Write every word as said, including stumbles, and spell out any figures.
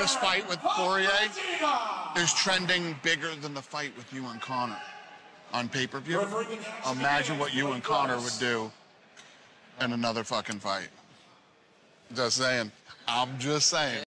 this fight with Poirier is trending bigger than the fight with you and Conor on pay-per-view. Imagine what you and Conor would do in another fucking fight. Just saying. I'm just saying.